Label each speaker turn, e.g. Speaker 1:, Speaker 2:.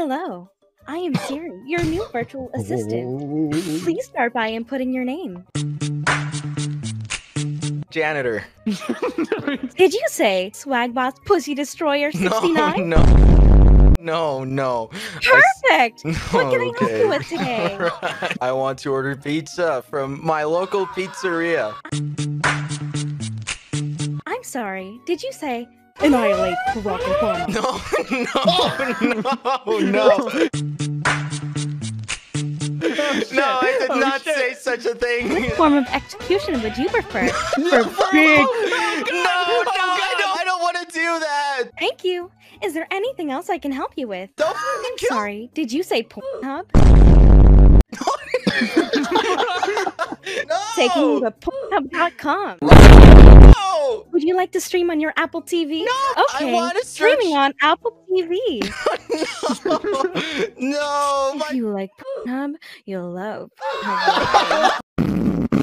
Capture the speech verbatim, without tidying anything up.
Speaker 1: Hello, I am Siri, your new virtual assistant. Please start by inputting your name.
Speaker 2: Janitor.
Speaker 1: Did you say Swagbots Pussy Destroyer sixty-nine?
Speaker 2: No, no, no, no.
Speaker 1: Perfect!
Speaker 2: I... No,
Speaker 1: What can I
Speaker 2: okay.
Speaker 1: help you with today?
Speaker 2: Right. I want to order pizza from my local pizzeria.
Speaker 1: I'm sorry, did you say annihilate Barack Obama?
Speaker 2: No, no, no, no. No, I did
Speaker 3: Oh,
Speaker 2: not
Speaker 3: shit.
Speaker 2: say such a thing.
Speaker 1: What form of execution would you prefer?
Speaker 2: No,
Speaker 1: For big...
Speaker 2: no, no, I don't, I don't want to do that.
Speaker 1: Thank you. Is there anything else I can help you with?
Speaker 2: Don't
Speaker 1: I'm
Speaker 2: kill-
Speaker 1: sorry, did you say Pornhub?
Speaker 2: No.
Speaker 1: Taking you to pornhub dot com.
Speaker 2: No.
Speaker 1: Would you like to stream on your Apple T V?
Speaker 2: No,
Speaker 1: Okay,
Speaker 2: I want to
Speaker 1: streaming
Speaker 2: search-
Speaker 1: on Apple T V.
Speaker 2: No, no,
Speaker 1: If
Speaker 2: my
Speaker 1: you like Pornhub, you'll love Pornhub.